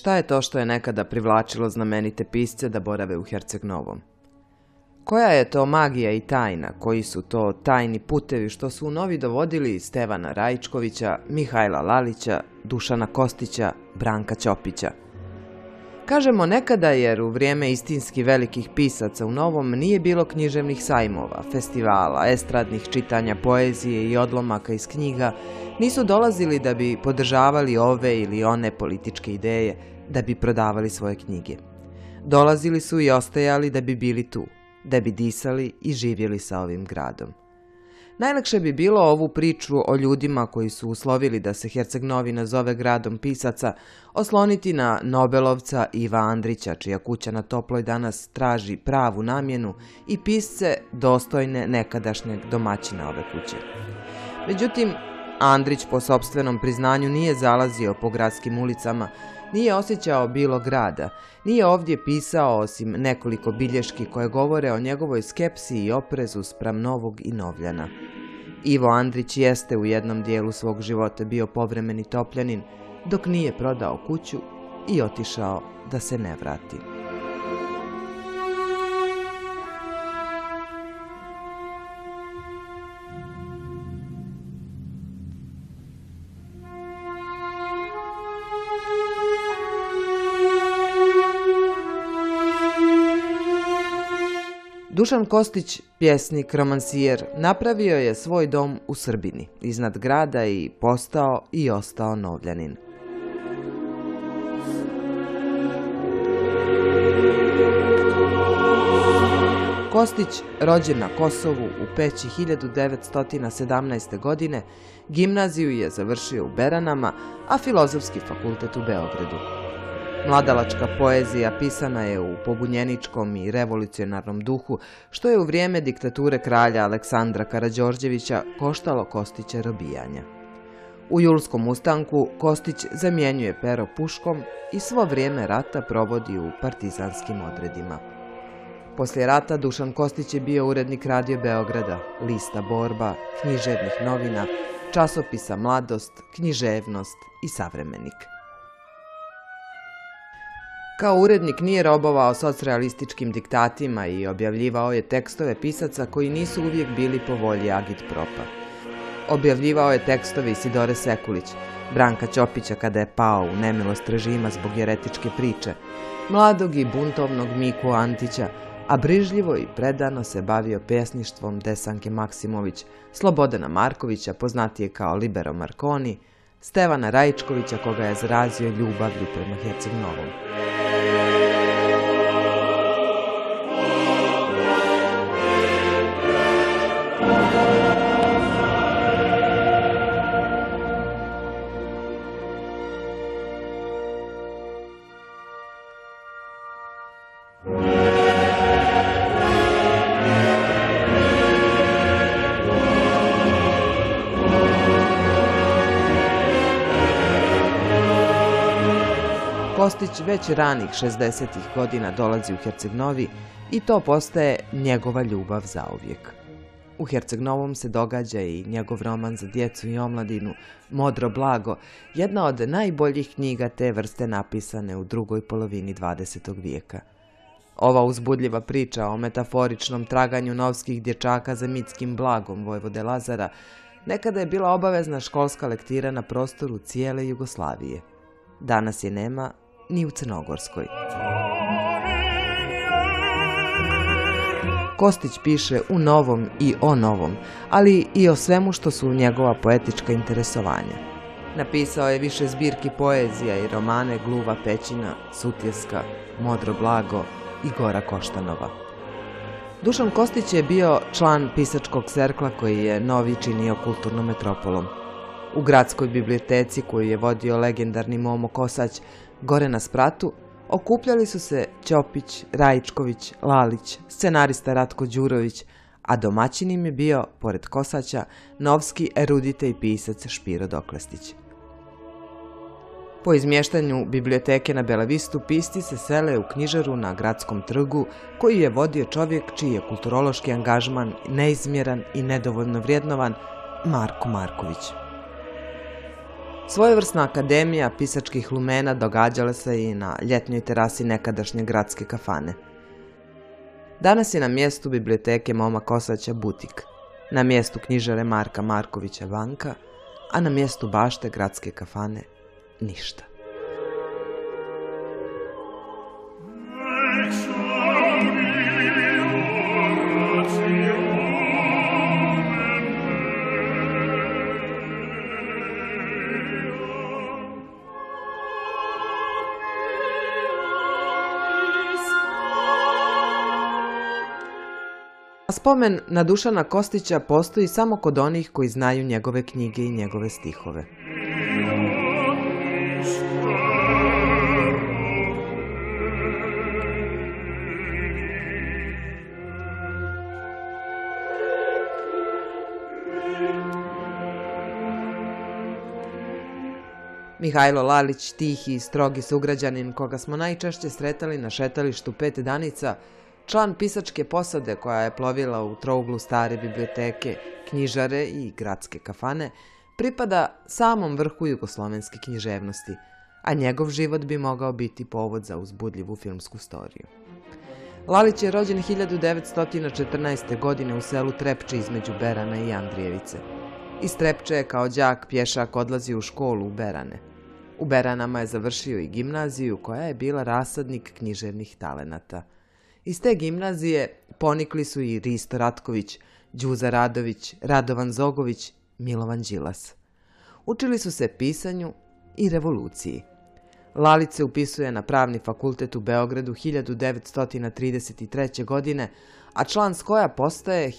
Šta je to što je nekada privlačilo znamenite pisce da borave u Herceg Novom? Koja je to magija i tajna, koji su to tajni putevi što su u Novi dovodili Stevana Raičkovića, Mihajla Lalića, Dušana Kostića, Branka Ćopića? Kažemo nekada jer u vrijeme istinski velikih pisaca u Novom nije bilo književnih sajmova, festivala, estradnih čitanja poezije i odlomaka iz knjiga, nisu dolazili da bi podržavali ove ili one političke ideje, da bi prodavali svoje knjige. Dolazili su i ostajali da bi bili tu, da bi disali i živjeli sa ovim gradom. Najlakše bi bilo ovu priču o ljudima koji su uslovili da se Herceg Novi nazove gradom pisaca osloniti na nobelovca Iva Andrića, čija kuća na Toploj danas traži pravu namjenu i pisce dostojne nekadašnjeg domaćina ove kuće. Međutim, Andrić po sopstvenom priznanju nije zalazio po gradskim ulicama, nije osjećao bilo grada, nije ovdje pisao osim nekoliko bilješki koje govore o njegovoj skepsi i oprezu spram Novog i Novljana. Ivo Andrić jeste u jednom dijelu svog života bio povremeni Topljanin, dok nije prodao kuću i otišao da se ne vrati. Dušan Kostić, pjesnik, romansijer, napravio je svoj dom u Srbini, iznad grada i postao i ostao Novljanin. Kostić, rođen na Kosovu u Peći 1917. godine, gimnaziju je završio u Beranama, a Filozofski fakultet u Beogradu. Mladalačka poezija pisana je u pobunjeničkom i revolucionarnom duhu, što je u vrijeme diktature kralja Aleksandra Karađorđevića koštalo Kostića robijanja. U Julskom ustanku Kostić zamjenjuje pero puškom i svo vrijeme rata provodi u partizanskim odredima. Poslije rata Dušan Kostić je bio urednik Radio Beograda, lista Borba, književnih novina, časopisa Mladost, Književnost i Savremenik. Kao urednik nije robovao socrealističkim diktatima i objavljivao je tekstove pisaca koji nisu uvijek bili po volji agitpropa. Objavljivao je tekstove Isidore Sekulić, Branka Ćopića kada je pao u nemilost režima zbog jeretičke priče, mladog i buntovnog Miku Antića, a brižljivo i predano se bavio pjesništvom Desanke Maksimović, Slobodana Markovića, poznatije kao Libero Marconi, Stevana Raičkovića, koga je zarazio ljubavlju prema Herceg Novom. Kostić već ranih 60-ih godina dolazi u Herceg Novi i to postaje njegova ljubav zauvijek. U Herceg Novom se događa i njegov roman za djecu i omladinu Modro blago, jedna od najboljih knjiga te vrste napisane u drugoj polovini 20. vijeka. Ova uzbudljiva priča o metaforičnom traganju novskih dječaka za mitskim blagom vojvode Lazara nekada je bila obavezna školska lektira na prostoru cijele Jugoslavije. Danas je nema ni u Crnogorskoj. Kostić piše u novom i o novom, ali i o svemu što su njegova poetička interesovanja. Napisao je više zbirki poezija i romane Gluva Pećina, Sutjeska, Modro blago i Gora Koštanova. Dušan Kostić je bio član pisačkog serkla koji je Novi činio kulturnom metropolom. U gradskoj biblioteci koju je vodio legendarni Momo Kosać, gore na spratu, okupljali su se Ćopić, Raičković, Lalić, scenarista Ratko Đurović, a domaćin im je bio, pored Kosaća, novski erudite i pisac Špiro Doklestić. Po izmještanju biblioteke na Belavistu pisci se sele u knjižaru na Gradskom trgu, koji je vodio čovjek čiji je kulturološki angažman neizmjeran i nedovoljno vrijednovan, Marko Marković. Svojevrsna akademija pisačkih lumena događala se i na ljetnjoj terasi nekadašnje gradske kafane. Danas je na mjestu biblioteke Moma Kosaća butik, na mjestu knjižare Marka Markovića banka, a na mjestu bašte gradske kafane ništa. Spomen na Dušana Kostića postoji samo kod onih koji znaju njegove knjige i njegove stihove. Mihajlo Lalić, tihi i strogi sugrađanin koga smo najčešće sretali na šetalištu Pet Danica, član pisačke posade koja je plovila u trouglu stare biblioteke, knjižare i gradske kafane, pripada samom vrhu jugoslovenske književnosti, a njegov život bi mogao biti povod za uzbudljivu filmsku storiju. Lalić je rođen 1914. godine u selu Trepče između Berana i Andrijevice. Iz Trepče je kao đak pješak odlazio u školu u Berane. U Beranama je završio i gimnaziju koja je bila rasadnik književnih talenata. Iz te gimnazije ponikli su i Risto Ratković, Đuza Radović, Radovan Zogović, Milovan Đilas. Učili su se pisanju i revoluciji. Lalić se upisuje na Pravni fakultet u Beogradu 1933. godine, a član SKOJ-a postaje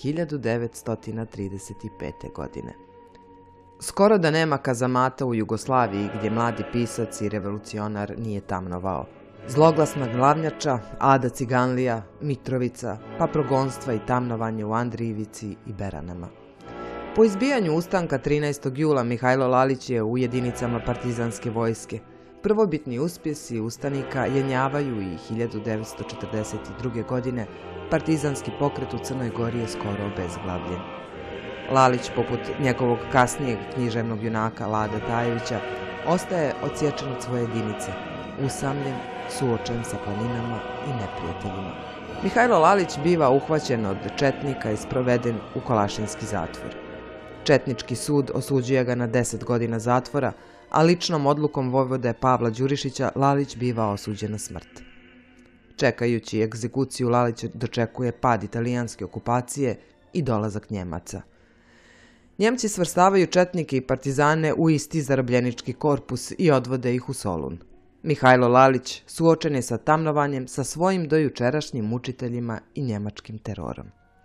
1935. godine. Skoro da nema kazamata u Jugoslaviji gdje mladi pisac i revolucionar nije tamnovao. Zloglasna glavnjača, Ada Ciganlija, Mitrovica, pa progonstva i tamnovanje u Andrijevici i Beranama. Po izbijanju ustanka 13. jula Mihajlo Lalić je u jedinicama partizanske vojske. Prvobitni uspjesi ustanika jenjavaju i 1942. godine partizanski pokret u Crnoj Gori je skoro obezglavljen. Lalić, poput njegovog kasnijeg književnog junaka Lada Tajevića, ostaje odsječen od svoje jedinice, usamljen, suočen sa planinama i neprijateljima. Mihajlo Lalić biva uhvaćen od četnika i sproveden u Kolašinski zatvor. Četnički sud osuđuje ga na 10 godina zatvora, a ličnom odlukom vojvode Pavla Đurišića Lalić biva osuđen na smrt. Čekajući egzekuciju, Lalić dočekuje pad italijanske okupacije i dolazak Njemaca. Njemci svrstavaju četnike i partizane u isti zarobljenički korpus i odvode ih u Solun. Mihajlo Lalić suočen je sa tamnovanjem sa svojim dojučerašnjim mučiteljima i njemačkim terorom.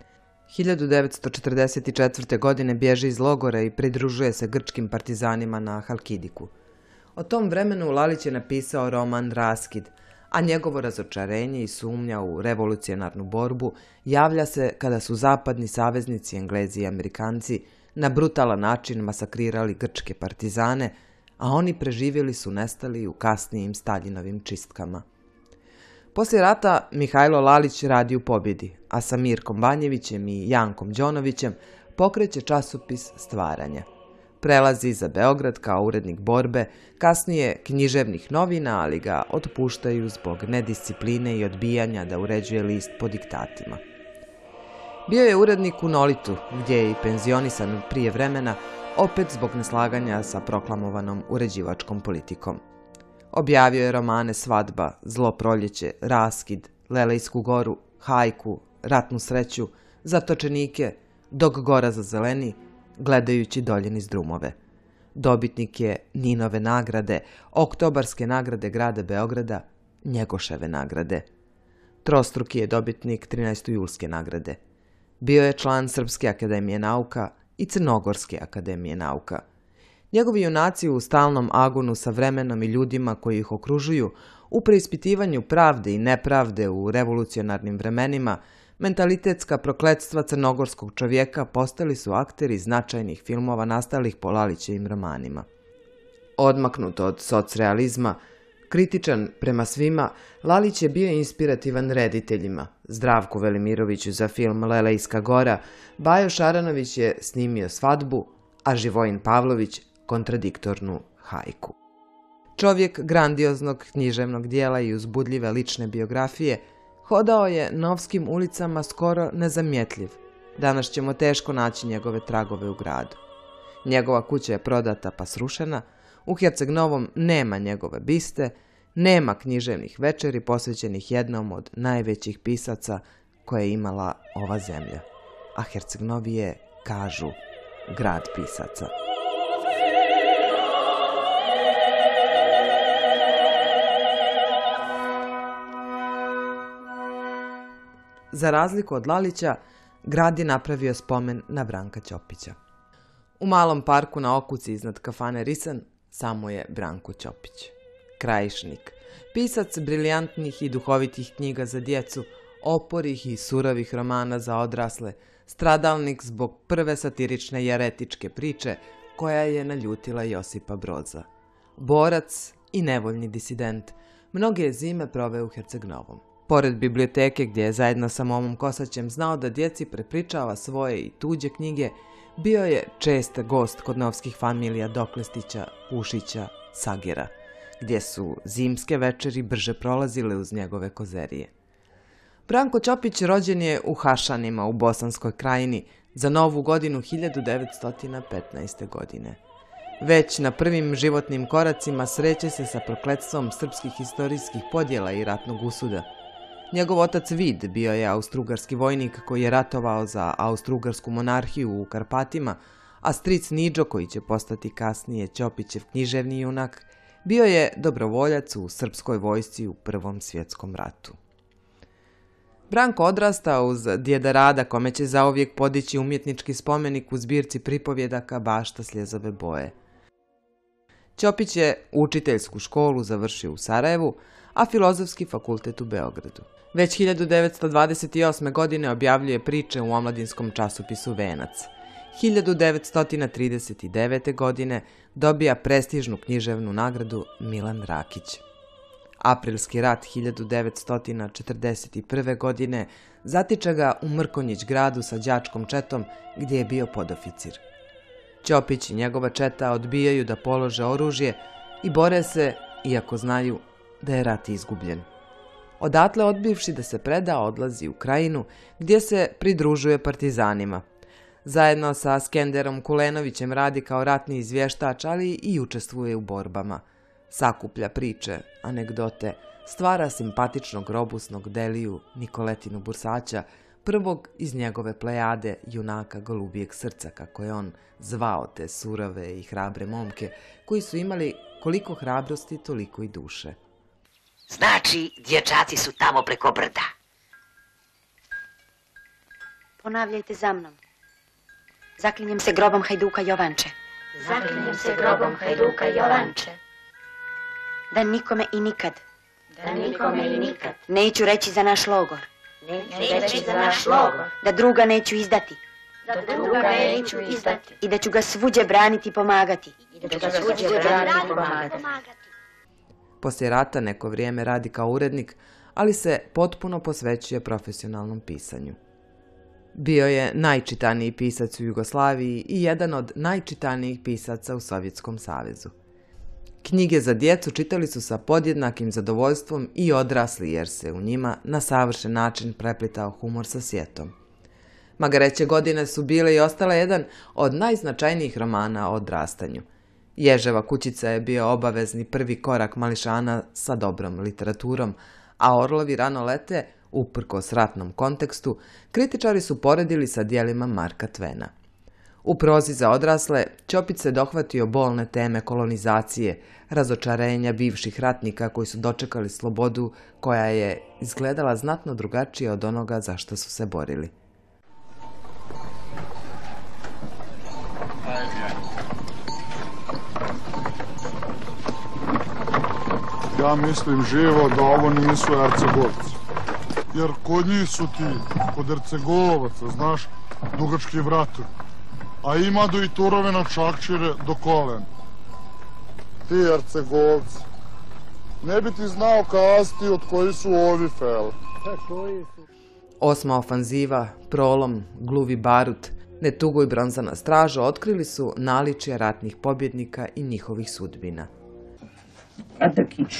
1944. godine bježi iz logora i pridružuje se grčkim partizanima na Halkidiku. O tom vremenu Lalić je napisao roman Raskid, a njegovo razočarenje i sumnja u revolucionarnu borbu javlja se kada su zapadni saveznici, Englezi i Amerikanci, na brutalan način masakrirali grčke partizane, a oni preživjeli su nestali u kasnijim Staljinovim čistkama. Poslije rata Mihajlo Lalić radi u pobjedi, a sa Mirkom Banjevićem i Jankom Đonovićem pokreće časopis Stvaranja. Prelazi za Beograd kao urednik Borbe, kasnije književnih novina, ali ga otpuštaju zbog nediscipline i odbijanja da uređuje list po diktatima. Bio je urednik u Nolitu, gdje je i penzionisan prije vremena, opet zbog neslaganja sa proklamovanom uređivačkom politikom. Objavio je romane Svadba, Zlo proljeće, Raskid, Lelejsku goru, Hajku, Ratnu sreću, Zatočenike, Dok gora zazeleni, Gledajući dolje niz drumove. Dobitnik je Ninove nagrade, Oktobarske nagrade grada Beograda, Njegoševe nagrade. Trostruki je dobitnik 13. julske nagrade. Bio je član Srpske akademije nauka i Crnogorske akademije nauka. Njegovi junaci u stalnom agonu sa vremenom i ljudima koji ih okružuju, u preispitivanju pravde i nepravde u revolucionarnim vremenima, mentalitetska prokletstva crnogorskog čovjeka postali su akteri značajnih filmova nastalih po Lalićevim romanima. Odmaknut od socrealizma, kritičan prema svima, Lalić je bio inspirativan rediteljima. Zdravku Velimiroviću za film Lelejska gora, Bajo Šaranović je snimio Svadbu, a Živojin Pavlović kontradiktornu hajku. Čovjek grandioznog književnog dijela i uzbudljive lične biografije hodao je novskim ulicama skoro nezamjetljiv. Danas ćemo teško naći njegove tragove u gradu. Njegova kuća je prodata pa srušena, u Herceg Novom nema njegove biste, nema književnih večeri posvećenih jednom od najvećih pisaca koje je imala ova zemlja. A Herceg Novi je, kažu, grad pisaca. Za razliku od Lalića, grad je napravio spomen na Branka Ćopića. U malom parku na okuci iznad kafane Risan samo je Branko Ćopić. Krajišnik, pisac briljantnih i duhovitih knjiga za djecu, oporih i surovih romana za odrasle, stradalnik zbog prve satirične i eretičke priče koja je naljutila Josipa Broza. Borac i nevoljni disident, mnoge je zime proveo u Herceg Novom. Pored biblioteke gdje je zajedno sa momom Kosaćem znao da djeci prepričava svoje i tuđe knjige, bio je čest gost kod novskih familija Doklestića, Pušića, Sagira, gdje su zimske večeri brže prolazile uz njegove kozerije. Branko Ćopić rođen je u Hašanima u Bosanskoj krajini za Novu godinu 1915. godine. Već na prvim životnim koracima sreće se sa prokletstvom srpskih historijskih podjela i ratnog usuda. Njegov otac Vid bio je austrougarski vojnik koji je ratovao za austrougarsku monarhiju u Karpatima, a stric Niđo, koji će postati kasnije Ćopićev književni junak, bio je dobrovoljac u srpskoj vojsci u Prvom svjetskom ratu. Branko odrasta uz djeda Rada, kome će zauvijek podići umjetnički spomenik u zbirci pripovjedaka Bašta Sljezove boje. Ćopić je učiteljsku školu završio u Sarajevu, a filozofski fakultet u Beogradu. Već 1928. godine objavljuje priče u omladinskom časopisu Venac. 1939. godine dobija prestižnu književnu nagradu Milan Rakić. Aprilski rat 1941. godine zatiče ga u Mrkonjić gradu sa đačkom četom gdje je bio podoficir. Ćopić i njegova četa odbijaju da polože oružje i bore se, iako znaju da je rat izgubljen. Odatle odbivši da se preda, odlazi u Krajinu gdje se pridružuje partizanima. Zajedno sa Skenderom Kulenovićem radi kao ratni izvještač, ali i učestvuje u borbama. Sakuplja priče, anegdote, stvara simpatičnog robusnog Deliju Nikoletinu Bursaća, prvog iz njegove plejade junaka Golubijeg srca, kako je on zvao te surove i hrabre momke, koji su imali koliko hrabrosti, toliko i duše. Znači, dječaci su tamo preko brda. Ponavljajte za mnom. Zaklinjem se grobom Hajduka Jovanče. Zaklinjem se grobom Hajduka Jovanče. Da nikome i nikad. Da nikome i nikad. Neću reći za naš logor. Neću reći za naš logor. Da druga neću izdati. Da druga neću izdati. I da ću ga svuđe braniti i pomagati. I da ću ga svuđe braniti i pomagati. Poslije rata neko vrijeme radi kao urednik, ali se potpuno posvećuje profesionalnom pisanju. Bio je najčitaniji pisac u Jugoslaviji i jedan od najčitanijih pisaca u Sovjetskom savezu. Knjige za djecu čitali su sa podjednakim zadovoljstvom i odrasli, jer se u njima na savršen način preplitao humor sa svijetom. Magareće godine su bile i ostale jedan od najznačajnijih romana o odrastanju. Ježeva kućica je bio obavezni prvi korak mališana sa dobrom literaturom, a Orlovi rano lete, uprkos ratnom kontekstu, kritičari su poredili sa djelima Marka Tvena. U prozi za odrasle Ćopić se dohvatio bolne teme kolonizacije, razočarenja bivših ratnika koji su dočekali slobodu koja je izgledala znatno drugačije od onoga za što su se borili. Ja mislim živo da ovo nisu Hercegovci. Jer kod njih su ti, kod Hercegovaca, znaš, dugački vratovi. A ima do i turove na čakčire do kolena. Ti Hercegovci. Ne bi ti znao kazati od koji su ovi fel. Osma ofanziva, Prolom, Gluvi barut, Netugo i Bronzana straža otkrili su naličja ratnih pobjednika i njihovih sudbina. Drkiću,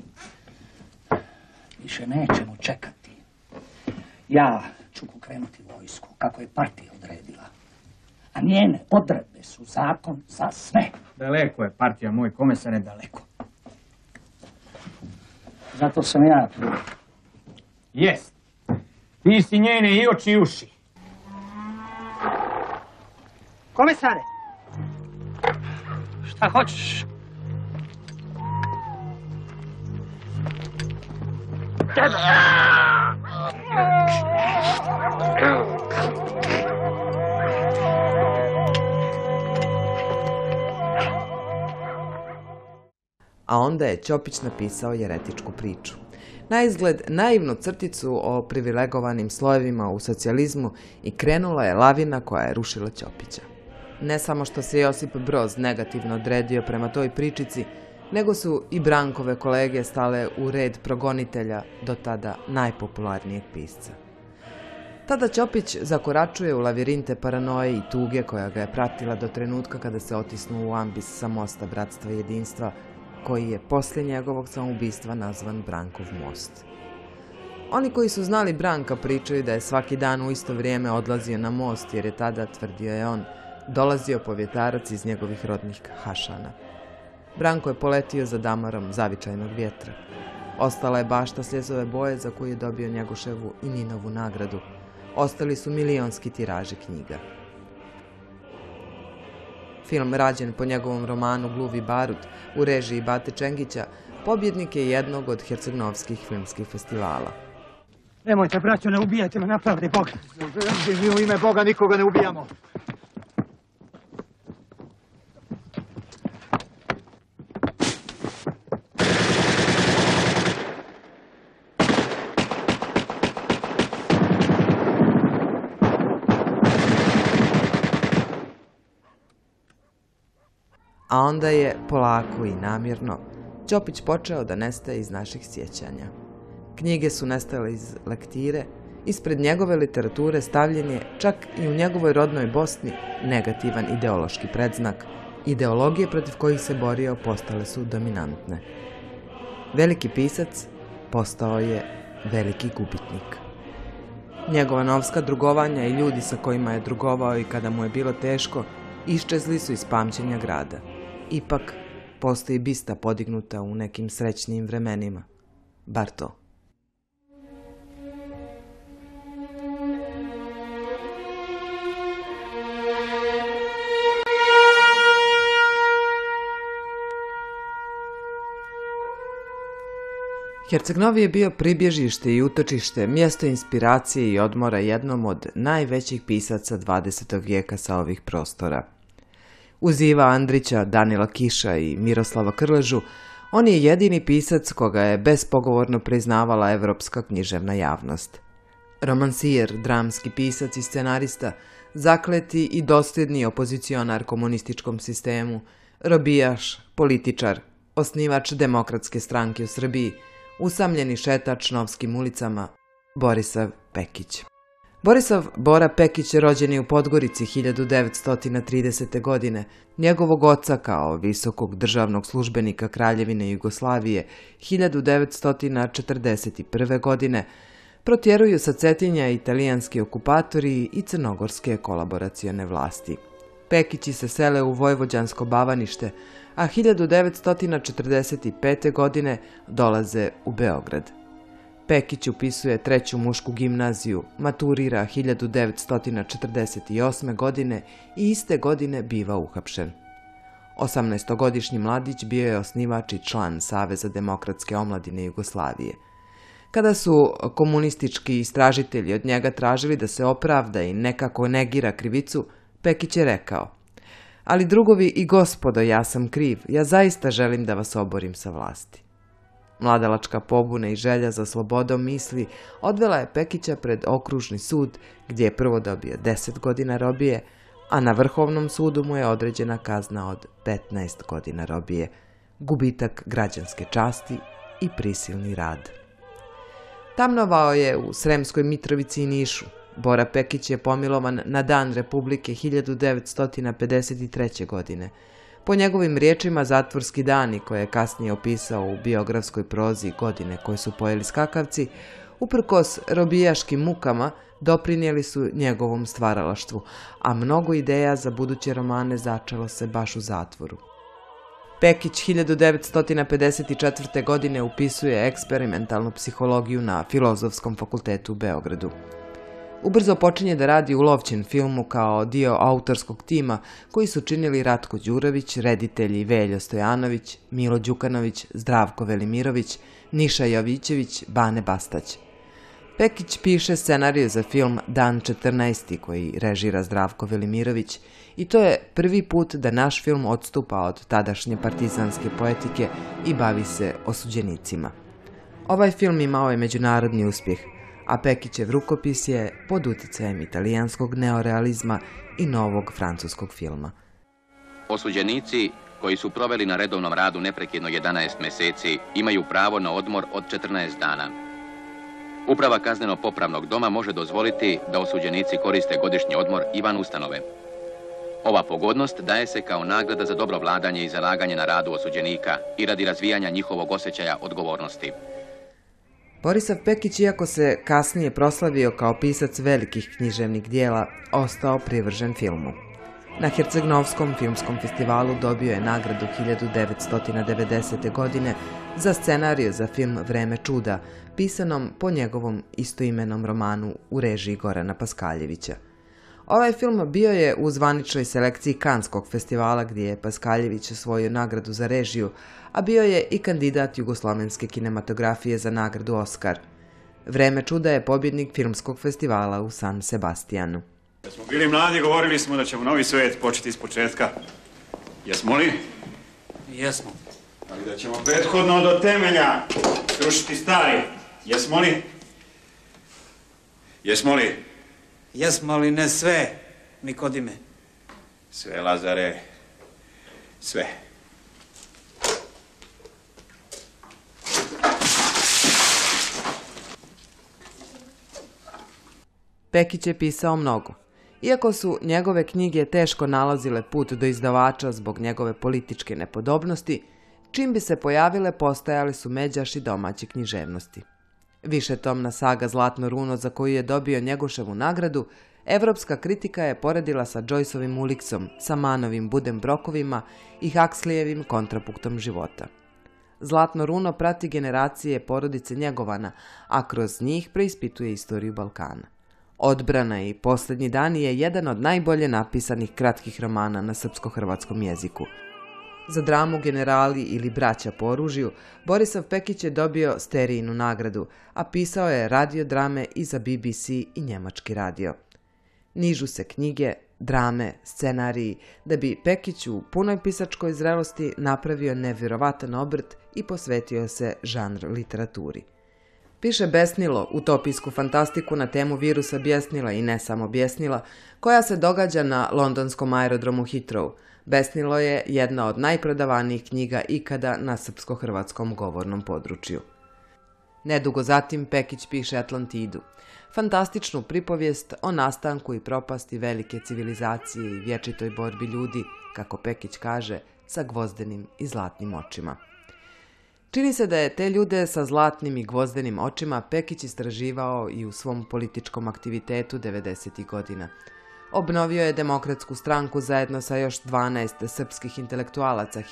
više nećemo čekati. Ja ću pokrenuti vojsku kako je partija odredila. A njene odredbe su zakon za sve. Daleko je partija, moj komesare, daleko. Zato sam ja tu. Jest. Ti si njene i oči i uši. Komesare! Šta hoćeš? A onda je Ćopić napisao jeretičku priču. Naizgled naivnu crticu o privilegovanim slojevima u socijalizmu i krenula je lavina koja je rušila Ćopića. Ne samo što se Josip Broz negativno odredio prema toj pričici, nego su i Brankove kolege stale u red progonitelja do tada najpopularnijeg pisca. Tada Ćopić zakoračuje u lavirinte paranoje i tuge koja ga je pratila do trenutka kada se otisnuo u ambis sa mosta Bratstva i jedinstva, koji je poslije njegovog samoubistva nazvan Brankov most. Oni koji su znali Branka pričaju da je svaki dan u isto vrijeme odlazio na most, jer je tada, tvrdio je on, dolazio povjetarac iz njegovih rodnih Hašana. Branko je poletio za damarom zavičajnog vjetra. Ostala je bašta sljezove boje za koju je dobio Njegoševu i Ninovu nagradu. Ostali su milionski tiraži knjiga. Film rađen po njegovom romanu Gluvi barut u režiji Bate Čengića pobjednik je jednog od hercegnovskih filmskih festivala. Nemojte, braćo, ne ubijajte me, na pravdi Boga. Mi u ime Boga nikoga ne ubijamo. A onda je, polako i namjerno, Ćopić počeo da nestaje iz naših sjećanja. Knjige su nestale iz lektire, ispred njegove literature stavljen je, čak i u njegovoj rodnoj Bosni, negativan ideološki predznak. Ideologije protiv kojih se borio postale su dominantne. Veliki pisac postao je veliki gubitnik. Njegova novska drugovanja i ljudi sa kojima je drugovao i kada mu je bilo teško, iščezli su iz pamćenja grada. Ipak, postoji bista podignuta u nekim srećnijim vremenima. Bar to. Herceg-Novi je bio pribježište i utočište, mjesto inspiracije i odmora jednom od najvećih pisaca 20. vijeka sa ovih prostora. Uz Iva Andrića, Danila Kiša i Miroslava Krležu, on je jedini pisac koga je bespogovorno priznavala evropska književna javnost. Romansijer, dramski pisac i scenarista, zakleti i dosljedni opozicionar komunističkom sistemu, robijaš, političar, osnivač Demokratske stranke u Srbiji, usamljeni šetač novskim ulicama, Borisav Pekić. Borisav Bora Pekić je rođen u Podgorici 1930. godine. Njegovog oca kao visokog državnog službenika Kraljevine Jugoslavije 1941. godine protjeruju sa Cetinja italijanski okupatori i crnogorske kolaboracione vlasti. Pekići se sele u vojvođansko Bavanište, a 1945. godine dolaze u Beograd. Pekić upisuje treću mušku gimnaziju, maturira 1948. godine i iste godine biva uhapšen. 18-godišnji mladić bio je osnivač i član Saveza demokratske omladine Jugoslavije. Kada su komunistički istražitelji od njega tražili da se opravda i nekako negira krivicu, Pekić je rekao: "Ali drugovi i gospodo, ja sam kriv, ja zaista želim da vas oborim sa vlasti." Mladalačka pobuna i želja za slobodom misli odvela je Pekića pred okružni sud, gdje je prvo dobio 10 godina robije, a na Vrhovnom sudu mu je određena kazna od 15 godina robije, gubitak građanske časti i prisilni rad. Tamnovao je u Sremskoj Mitrovici i Nišu, Bora Pekić je pomilovan na Dan Republike 1953. godine. Po njegovim riječima, zatvorski dani, koje je kasnije opisao u biografskoj prozi Godine koje su pojeli skakavci, uprkos robijaškim mukama, doprinijeli su njegovom stvaralaštvu, a mnogo ideja za buduće romane začelo se baš u zatvoru. Pekić 1954. godine upisuje eksperimentalnu psihologiju na Filozofskom fakultetu u Beogradu. Ubrzo počinje da radi u Lovćin filmu kao dio autorskog tima koji su činili Ratko Đurović, reditelji Veljo Stojanović, Milo Đukanović, Zdravko Velimirović, Niša Jovićević, Bane Bastać. Pekić piše scenariju za film Dan 14. koji režira Zdravko Velimirović i to je prvi put da naš film odstupa od tadašnje partizanske poetike i bavi se osuđenicima. Ovaj film imao je međunarodni uspjeh, a Pekićev rukopis je pod uticajem italijanskog neorealizma i novog francuskog filma. Osuđenici koji su proveli na redovnom radu neprekidno 11 mjeseci imaju pravo na odmor od 14 dana. Uprava kazneno-popravnog doma može dozvoliti da osuđenici koriste godišnji odmor i van ustanove. Ova pogodnost daje se kao nagrada za dobro vladanje i zalaganje na radu osuđenika i radi razvijanja njihovog osjećaja odgovornosti. Borisav Pekić, iako se kasnije proslavio kao pisac velikih književnih dijela, ostao privržen filmu. Na Herceg-Novskom filmskom festivalu dobio je nagradu 1990. godine za scenariju za film Vreme čuda, pisanom po njegovom istoimenom romanu u režiji Gorana Paskaljevića. Ovaj film bio je u zvaničnoj selekciji Kanskog festivala gdje je Paskaljević osvojio nagradu za režiju, a bio je i kandidat jugoslovenske kinematografije za nagradu Oskar. Vreme čuda je pobjednik filmskog festivala u San Sebastijanu. Kad smo bili mladi, govorili smo da ćemo novi svijet početi iz početka. Jesmo li? Jesmo. Ali da ćemo prethodno do temelja srušiti stari. Jesmo li? Jesmo li? Jesmo li ne sve, Nikodime? Sve, Lazare. Sve. Pekić je pisao mnogo. Iako su njegove knjige teško nalazile put do izdavača zbog njegove političke nepodobnosti, čim bi se pojavile postojali su međaši domaće književnosti. Višetomna saga Zlatno runo, za koju je dobio Njegoševu nagradu, evropska kritika je poredila sa Joyceovim Uliksom, sa Manovim Buddenbrookovima i Huxleyjevim Kontrapunktom života. Zlatno runo prati generacije porodice Njegovana, a kroz njih preispituje istoriju Balkana. Odbrana i Posljednji dani je jedan od najbolje napisanih kratkih romana na srpsko-hrvatskom jeziku. Za dramu Generali ili Braća po oružju, Borisav Pekić je dobio Sterijinu nagradu, a pisao je radiodrame i za BBC i njemački radio. Nižu se knjige, drame, scenariji, da bi Pekić u punoj pisačkoj zrelosti napravio nevjerovatan obrt i posvetio se žanr literaturi. Piše besnilo, utopijsku fantastiku na temu virusa bjesnila i ne samo bjesnila, koja se događa na londonskom aerodromu Heathrow. Besnilo je jedna od najprodavanijih knjiga ikada na srpsko-hrvatskom govornom području. Nedugo zatim Pekić piše Atlantidu, fantastičnu pripovijest o nastanku i propasti velike civilizacije i vječitoj borbi ljudi, kako Pekić kaže, sa gvozdenim i zlatnim očima. Čini se da je te ljude sa zlatnim i gvozdenim očima Pekić istraživao i u svom političkom aktivitetu 90. godina. Obnovio je Demokratsku stranku zajedno sa još 12 srpskih intelektualaca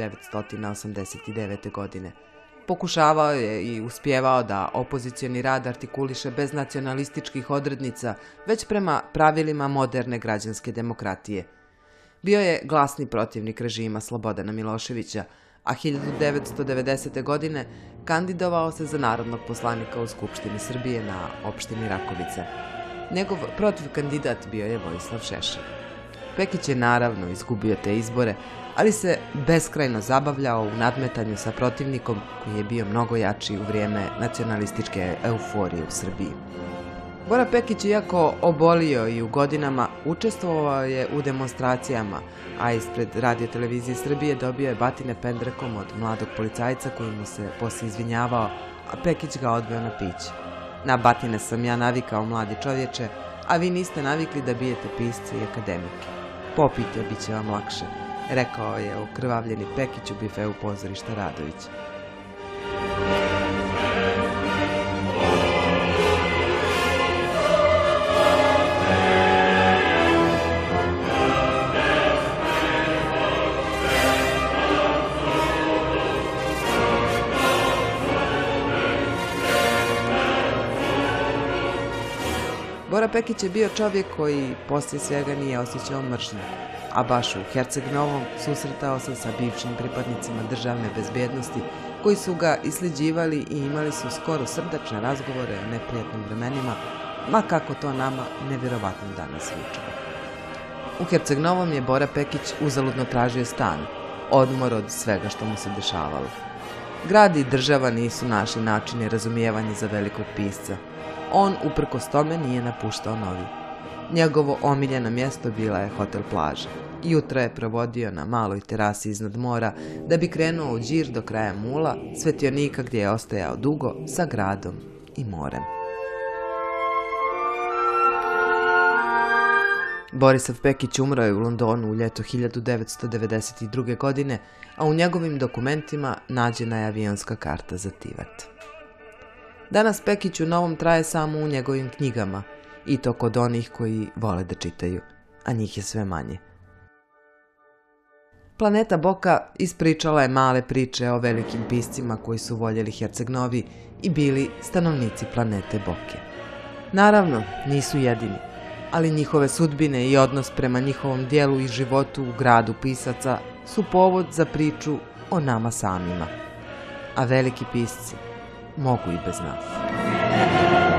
1989. godine. Pokušavao je i uspjevao da opozicioni rad artikuliše bez nacionalističkih odrednica, već prema pravilima moderne građanske demokratije. Bio je glasni protivnik režima Slobodana Miloševića, a 1990. godine kandidovao se za narodnog poslanika u Skupštini Srbije na opštini Rakovica. Njegov protivkandidat bio je Vojislav Šešelj. Pekić je naravno izgubio te izbore, ali se beskrajno zabavljao u nadmetanju sa protivnikom koji je bio mnogo jači u vrijeme nacionalističke euforije u Srbiji. Bora Pekić, iako obolio i u godinama, učestvovao je u demonstracijama, a ispred Radio-televizije Srbije dobio je batine pendrekom od mladog policajca koji mu se poslije izvinjavao, a Pekić ga odveo na piće. Na batine sam ja navikao, mladi čovječe, a vi niste navikli da bijete pisce i akademike. Popijte, bit će vam lakše, rekao je okrvavljeni Pekić u bifeu pozorišta Radović. Bora Pekić je bio čovjek koji poslije svega nije osjećao mržnju, a baš u Herceg Novom susretao se sa bivšim pripadnicima državne bezbjednosti koji su ga isliđivali i imali su skoro srdačne razgovore o neprijatnim vremenima, ma kako to nama nevjerovatno danas zvuči. U Herceg Novom je Bora Pekić uzaludno tražio stan, odmor od svega što mu se dešavalo. Grad i država nisu našli načine razumijevanja za velikog pisca. On, uprkos tome, nije napuštao Novi. Njegovo omiljeno mjesto bila je hotel Plaža. Jutro je provodio na maloj terasi iznad mora, da bi krenuo u đir do kraja Mula, svetionika gdje je ostajao dugo sa gradom i morem. Borisav Pekić umro je u Londonu u ljeto 1992. godine, a u njegovim dokumentima nađena je avionska karta za Tivat. Danas Pekić u Novom traje samo u njegovim knjigama, i to kod onih koji vole da čitaju, a njih je sve manje. Planeta Boka ispričala je male priče o velikim piscima koji su voljeli Herceg Novi i bili stanovnici planete Boke. Naravno, nisu jedini, ali njihove sudbine i odnos prema njihovom dijelu i životu u gradu pisaca su povod za priču o nama samima. A veliki pisci mogu i bez nas.